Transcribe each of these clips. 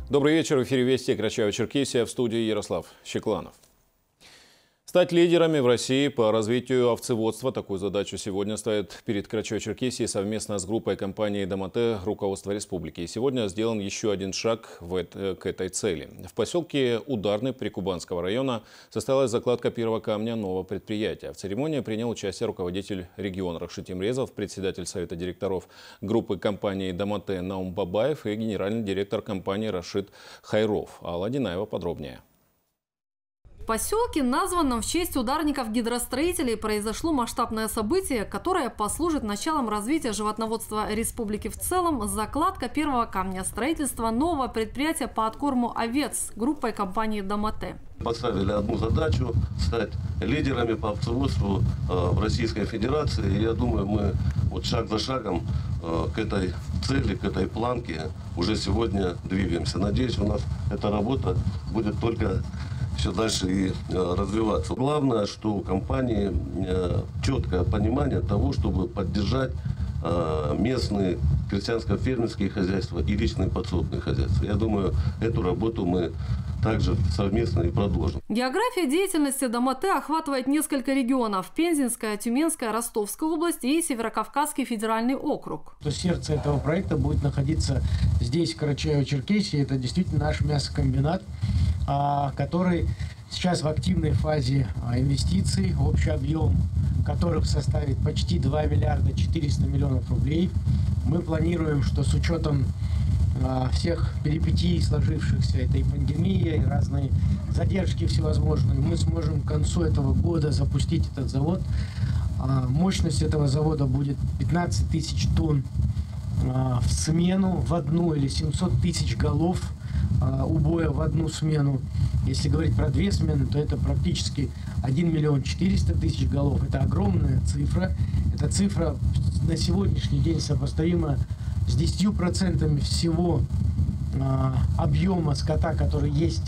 Добрый вечер. В эфире Вести, Карачаево-Черкесия, в студии Ярослав Щекланов. Стать лидерами в России по развитию овцеводства. Такую задачу сегодня ставит перед Карачаево-Черкесией совместно с группой компании «Домате» руководство республики. И сегодня сделан еще один шаг к этой цели. В поселке Ударный Прикубанского района состоялась закладка первого камня нового предприятия. В церемонии принял участие руководитель региона Рашид Темрезов, председатель совета директоров группы компании «Домате» Наум Бабаев и генеральный директор компании Рашид Хайров. Алла Динаева подробнее. В поселке, названном в честь ударников-гидростроителей, произошло масштабное событие, которое послужит началом развития животноводства республики в целом – закладка первого камня строительства нового предприятия по откорму овец группой компании «Домате». Поставили одну задачу – стать лидерами по овцеводству в Российской Федерации. И я думаю, мы вот шаг за шагом к этой цели, к этой планке уже сегодня двигаемся. Надеюсь, у нас эта работа будет только все дальше и развиваться. Главное, что у компании четкое понимание того, чтобы поддержать местные крестьянско-фермерские хозяйства и личные подсобные хозяйства. Я думаю, эту работу мы также совместно и продолжим. География деятельности «Домате» охватывает несколько регионов: Пензенская, Тюменская, Ростовская область и Северокавказский федеральный округ. Сердце этого проекта будет находиться здесь, в Карачаево-Черкесии. Это действительно наш мясокомбинат, который сейчас в активной фазе инвестиций, общий объем которых составит почти 2 миллиарда 400 миллионов рублей. Мы планируем, что с учетом всех перипетий, сложившихся этой пандемии, разные задержки всевозможные, мы сможем к концу этого года запустить этот завод. Мощность этого завода будет 15 тысяч тонн в смену, в одну, или 700 тысяч голов убоя в одну смену. Если говорить про 2 смены, то это практически 1 миллион 400 тысяч голов. Это огромная цифра. Эта цифра на сегодняшний день сопоставима с 10% всего объема скота, который есть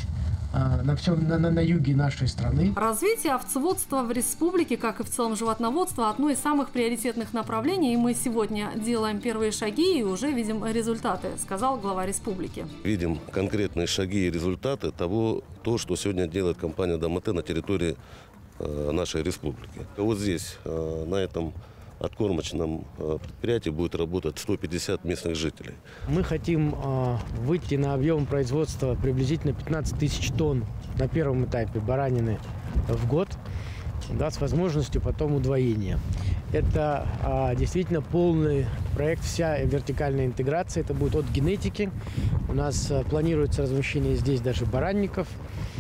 на юге нашей страны. Развитие овцеводства в республике, как и в целом животноводство, одно из самых приоритетных направлений. И мы сегодня делаем первые шаги и уже видим результаты, сказал глава республики. Видим конкретные шаги и результаты того, что сегодня делает компания «Домате» на территории нашей республики. Вот здесь, на этом откормочном предприятии, будет работать 150 местных жителей. Мы хотим выйти на объем производства приблизительно 15 тысяч тонн на первом этапе баранины в год, да, с возможностью потом удвоения. Это действительно полный проект, вся вертикальная интеграция. Это будет от генетики. У нас планируется размещение здесь даже баранников,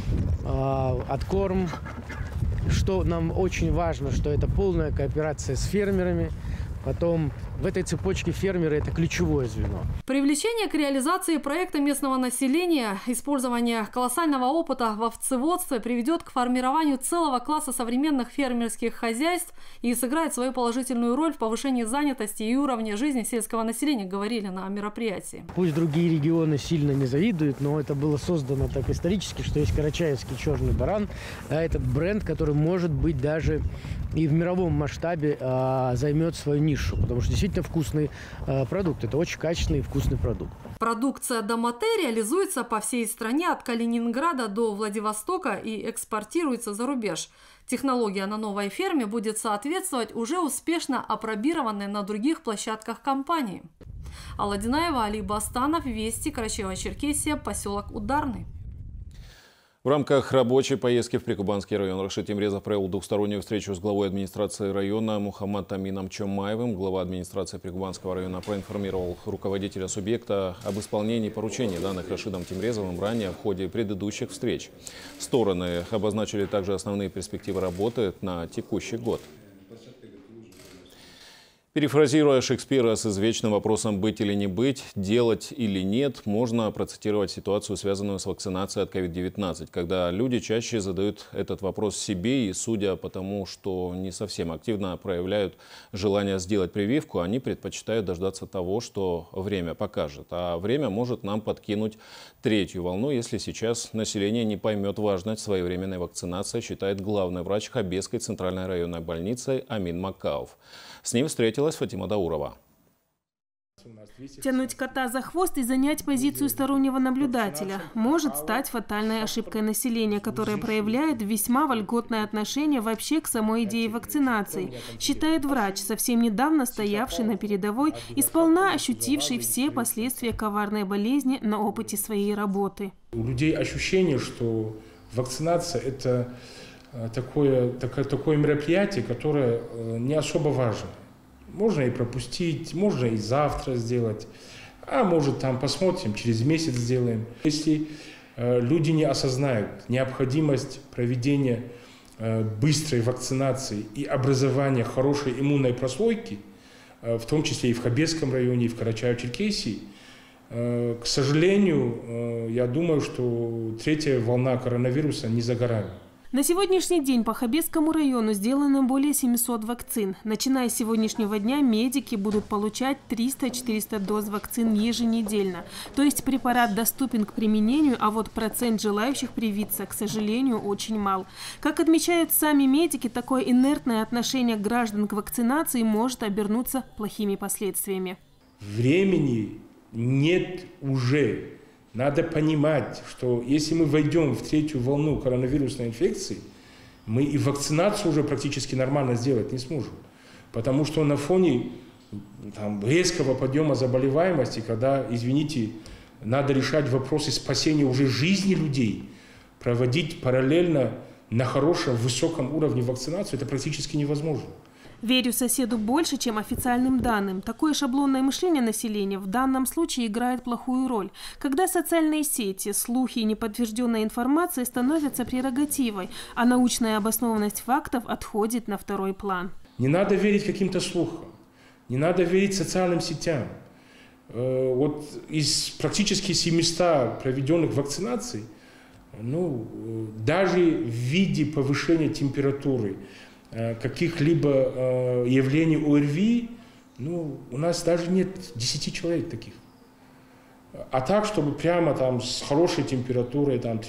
откорм. Что нам очень важно, что это полная кооперация с фермерами. Потом в этой цепочке фермеры – это ключевое звено. Привлечение к реализации проекта местного населения, использование колоссального опыта в овцеводстве приведет к формированию целого класса современных фермерских хозяйств и сыграет свою положительную роль в повышении занятости и уровня жизни сельского населения, говорили на мероприятии. Пусть другие регионы сильно не завидуют, но это было создано так исторически, что есть карачаевский черный баран, да, этот бренд, который, может быть, даже и в мировом масштабе займет свою нишу, потому что действительно вкусный продукт. Это очень качественный и вкусный продукт. Продукция «Домате» реализуется по всей стране от Калининграда до Владивостока и экспортируется за рубеж. Технология на новой ферме будет соответствовать уже успешно апробированной на других площадках компании. Алла Динаева, Али Бастанов, Вести, Карачаево-Черкесия, поселок Ударный. В рамках рабочей поездки в Прикубанский район Рашид Темрезов провел двухстороннюю встречу с главой администрации района Мухаммад Амином Чомаевым. Глава администрации Прикубанского района проинформировал руководителя субъекта об исполнении поручений, данных Рашидом Темрезовым ранее в ходе предыдущих встреч. Стороны обозначили также основные перспективы работы на текущий год. Перефразируя Шекспира с извечным вопросом «быть или не быть», «делать или нет», можно процитировать ситуацию, связанную с вакцинацией от COVID-19, когда люди чаще задают этот вопрос себе и, судя по тому, что не совсем активно проявляют желание сделать прививку, они предпочитают дождаться того, что время покажет. А время может нам подкинуть третью волну, если сейчас население не поймет важность своевременной вакцинации, считает главный врач Хабесской центральной районной больницы Амин Макаов. С ним встретилась Фатима Даурова. Тянуть кота за хвост и занять позицию стороннего наблюдателя может стать фатальной ошибкой населения, которое проявляет весьма вольготное отношение вообще к самой идее вакцинации, считает врач, совсем недавно стоявший на передовой и сполна ощутивший все последствия коварной болезни на опыте своей работы. У людей ощущение, что вакцинация – это такое мероприятие, которое не особо важно. Можно и пропустить, можно и завтра сделать, а может там посмотрим, через месяц сделаем. Если люди не осознают необходимость проведения быстрой вакцинации и образования хорошей иммунной прослойки, в том числе и в Хабесском районе, и в Карачаево-Черкесии, к сожалению, я думаю, что третья волна коронавируса не за горами. На сегодняшний день по Хабесскому району сделано более 700 вакцин. Начиная с сегодняшнего дня медики будут получать 300-400 доз вакцин еженедельно. То есть препарат доступен к применению, а вот процент желающих привиться, к сожалению, очень мал. Как отмечают сами медики, такое инертное отношение граждан к вакцинации может обернуться плохими последствиями. Времени нет уже. Надо понимать, что если мы войдем в третью волну коронавирусной инфекции, мы и вакцинацию уже практически нормально сделать не сможем. Потому что на фоне резкого подъема заболеваемости, когда, извините, надо решать вопросы спасения уже жизни людей, проводить параллельно на хорошем, высоком уровне вакцинацию, это практически невозможно. Верю соседу больше, чем официальным данным. Такое шаблонное мышление населения в данном случае играет плохую роль. Когда социальные сети, слухи и неподтвержденная информация становятся прерогативой, а научная обоснованность фактов отходит на второй план. Не надо верить каким-то слухам, не надо верить социальным сетям. Вот из практически 700 проведенных вакцинаций, даже в виде повышения температуры, каких-либо явлений ОРВИ, у нас даже нет 10 человек таких. А так, чтобы прямо там с хорошей температурой, там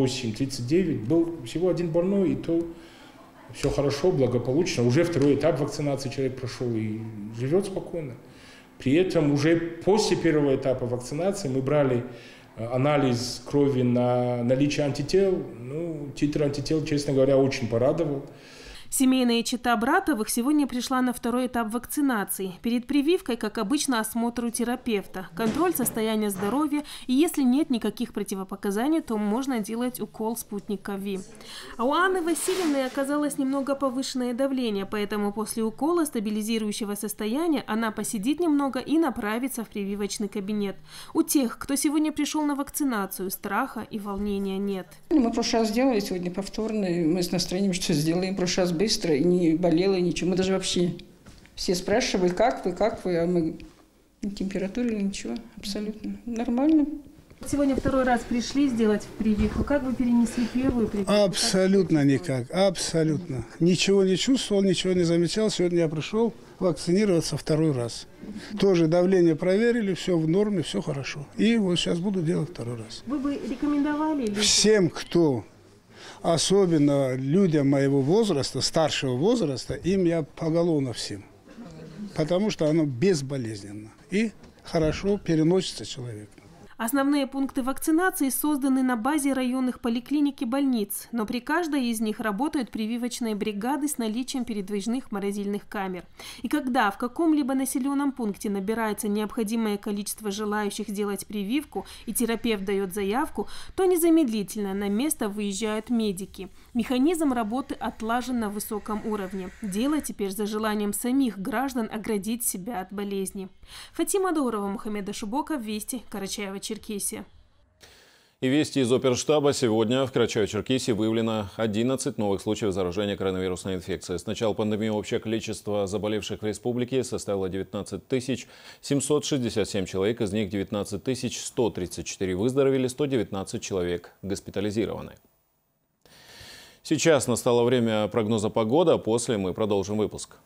38-39, был всего один больной, и то все хорошо, благополучно. Уже второй этап вакцинации человек прошел и живет спокойно. При этом уже после первого этапа вакцинации мы брали анализ крови на наличие антител. Титр антител, честно говоря, очень порадовал. Семейная чета Братовых сегодня пришла на второй этап вакцинации. Перед прививкой, как обычно, осмотр у терапевта, контроль состояния здоровья, и если нет никаких противопоказаний, то можно делать укол спутника ВИ. А у Анны Васильевны оказалось немного повышенное давление, поэтому после укола стабилизирующего состояния она посидит немного и направится в прививочный кабинет. У тех, кто сегодня пришел на вакцинацию, страха и волнения нет. Мы в прошлый раз сделали, сегодня повторный, мы с настроением что сделаем, в прошлый раз быстро, и не болела, ничего. Мы даже вообще все спрашивали, как вы, а мы ни температуры, ничего, абсолютно нормально. Сегодня второй раз пришли сделать прививку. Как вы перенесли первую прививку? Абсолютно никак, абсолютно. Ничего не чувствовал, ничего не замечал. Сегодня я пришел вакцинироваться второй раз. Тоже давление проверили, все в норме, все хорошо. И вот сейчас буду делать второй раз. Вы бы рекомендовали? Всем, кто... Особенно людям моего возраста, старшего возраста, им я поголовно всем. Потому что оно безболезненно и хорошо переносится человек. Основные пункты вакцинации созданы на базе районных поликлиник и больниц, но при каждой из них работают прививочные бригады с наличием передвижных морозильных камер. И когда в каком-либо населенном пункте набирается необходимое количество желающих сделать прививку и терапевт дает заявку, то незамедлительно на место выезжают медики. Механизм работы отлажен на высоком уровне. Дело теперь за желанием самих граждан оградить себя от болезни. Фатима Даурова, Мухаммед Ашубока, Вести, Карачаево-Черкесия. И вести из оперштаба. Сегодня в Карачаево-Черкесии выявлено 11 новых случаев заражения коронавирусной инфекцией. С начала пандемии общее количество заболевших в республике составило 19 767 человек. Из них 19 134 выздоровели, 119 человек госпитализированы. Сейчас настало время прогноза погоды, а после мы продолжим выпуск.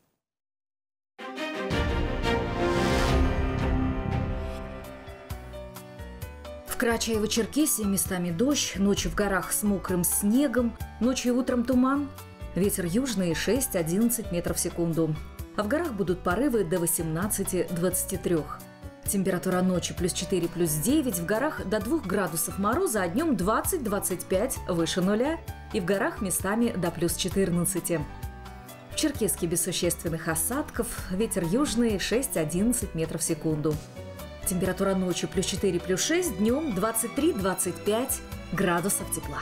В Карачаево-Черкесии местами дождь, ночью в горах с мокрым снегом, ночью и утром туман. Ветер южный 6-11 метров в секунду. а в горах будут порывы до 18-23. Температура ночи +4, +9, в горах до 2 градусов мороза, а днем 20-25 выше нуля, и в горах местами до +14. В Черкесске без существенных осадков, ветер южный 6-11 метров в секунду. Температура ночью +4, +6, днем 23-25 градусов тепла.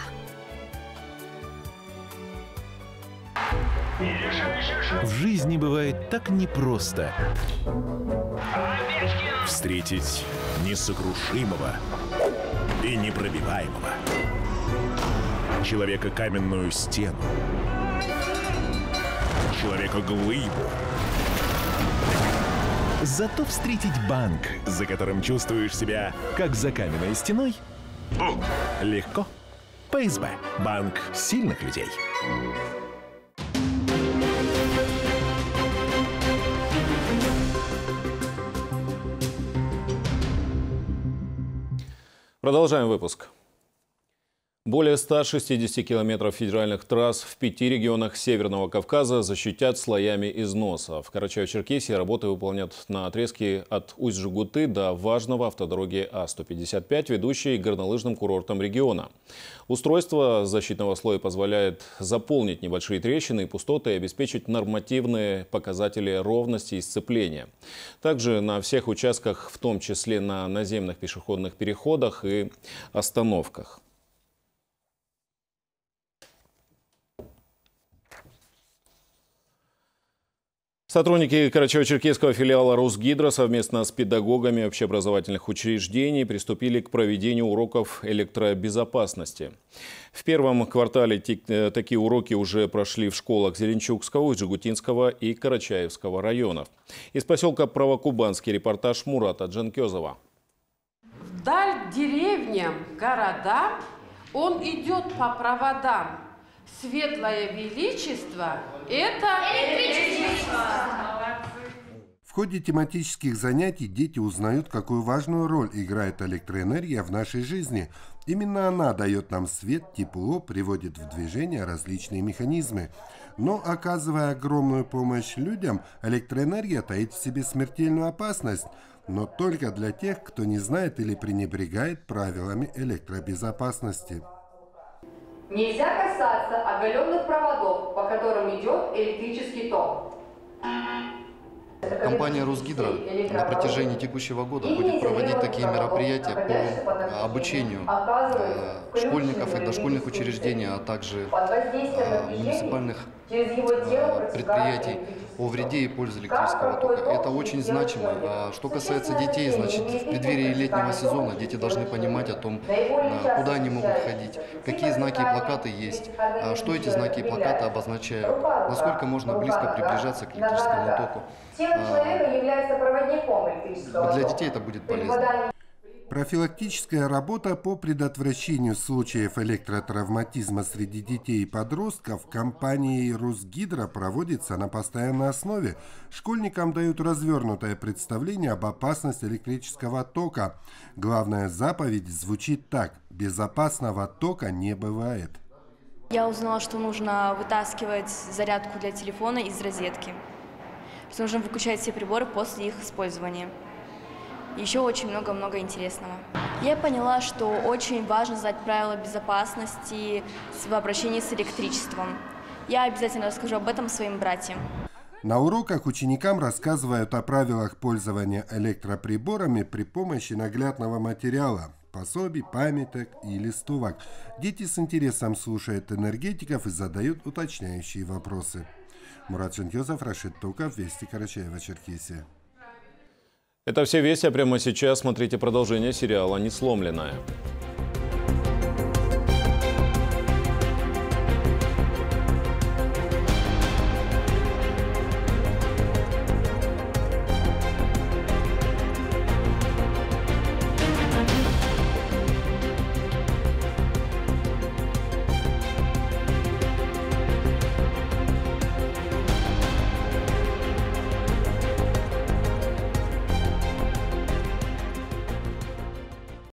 В жизни бывает так непросто встретить несокрушимого и непробиваемого, человека каменную стену, человека глыбу. Зато встретить банк, за которым чувствуешь себя как за каменной стеной, легко. ПСБ. Банк сильных людей. Продолжаем выпуск. Более 160 километров федеральных трасс в 5 регионах Северного Кавказа защитят слоями износа. В Карачаево-Черкесии работы выполнят на отрезке от Усть-Жигуты до важного автодороги А-155, ведущей к горнолыжным курортам региона. Устройство защитного слоя позволяет заполнить небольшие трещины и пустоты и обеспечить нормативные показатели ровности и сцепления. Также на всех участках, в том числе на наземных пешеходных переходах и остановках. Сотрудники Карачаево-Черкесского филиала Росгидро совместно с педагогами общеобразовательных учреждений приступили к проведению уроков электробезопасности. В первом квартале такие уроки уже прошли в школах Зеленчукского, Жигутинского и Карачаевского районов. Из поселка Правокубанский репортаж Мурата Джанкезова. Вдаль деревням, городам он идет по проводам. Светлое величество – это электричество. В ходе тематических занятий дети узнают, какую важную роль играет электроэнергия в нашей жизни. Именно она дает нам свет, тепло, приводит в движение различные механизмы. Но, оказывая огромную помощь людям, электроэнергия таит в себе смертельную опасность. Но только для тех, кто не знает или пренебрегает правилами электробезопасности. Нельзя касаться оголенных проводов, по которым идет электрический ток. Компания «Росгидро» на протяжении текущего года будет проводить такие мероприятия по обучению школьников и дошкольных учреждений, а также муниципальных предприятий о вреде и пользе электрического тока. Это очень значимо. Что касается детей, значит, в преддверии летнего сезона дети должны понимать о том, куда они могут ходить, какие знаки и плакаты есть, что эти знаки и плакаты обозначают, насколько можно близко приближаться к электрическому току. Для детей это будет полезно. Профилактическая работа по предотвращению случаев электротравматизма среди детей и подростков компанией «Росгидро» проводится на постоянной основе. Школьникам дают развернутое представление об опасности электрического тока. Главная заповедь звучит так: безопасного тока не бывает. Я узнала, что нужно вытаскивать зарядку для телефона из розетки, что нужно выключать все приборы после их использования. Еще очень много интересного. Я поняла, что очень важно знать правила безопасности в обращении с электричеством. Я обязательно расскажу об этом своим братьям. На уроках ученикам рассказывают о правилах пользования электроприборами при помощи наглядного материала, пособий, памяток и листовок. Дети с интересом слушают энергетиков и задают уточняющие вопросы. Мурат Джанкезов, Рашид Токов, Вести, Карачаево-Черкесия. Это все вести, а прямо сейчас смотрите продолжение сериала «Несломленная».